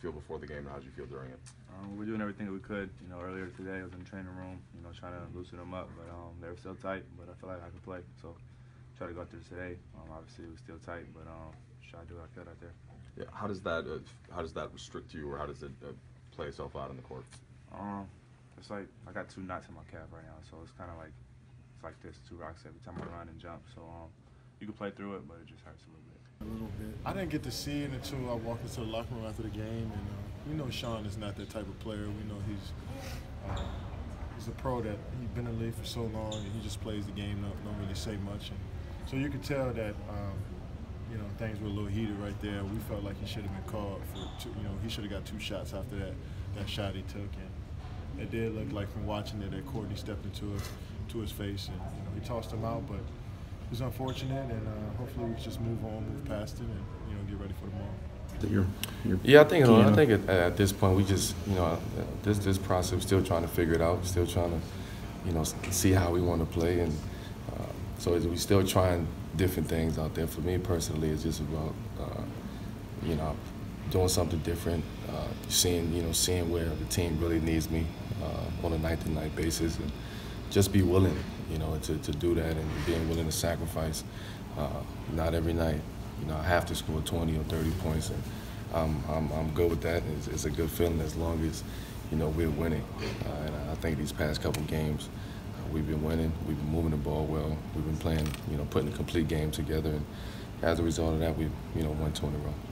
Feel before the game, and how did you feel during it? We're doing everything that we could. Earlier today I was in the training room, trying to loosen them up, but they were still tight. But I feel like I could play, so try to go out there today. Obviously it was still tight, but try to do what I could out there. Yeah, how does that restrict you, or how does it play itself out on the court? It's like I got 2 knots in my calf right now, so it's kind of like this, 2 rocks every time I run and jump. So you can play through it, but it just hurts a little bit. I didn't get to see it until I walked into the locker room after the game, and we know Sean is not that type of player. We know he's a pro that he's been in the league for so long, and he just plays the game, don't really say much. And so you could tell that things were a little heated right there. We felt like he should have been called for he should have got 2 shots after that shot he took, and it did look like from watching it that Courtney stepped into his face, and he tossed him out, but it was unfortunate, and hopefully we can just move on, move past it, and get ready for tomorrow. Yeah, I think at this point we just this process, we're still trying to figure it out, still trying to see how we want to play, and so we still trying different things out there. For me personally, it's just about doing something different, seeing where the team really needs me on a night-to-night basis, and just be willing to do that, and being willing to sacrifice. Not every night I have to score 20 or 30 points, and I'm good with that. It's a good feeling as long as we're winning. And I think these past couple games we've been winning. We've been moving the ball well. We've been playing, putting a complete game together, and as a result of that, we've won 2 in a row.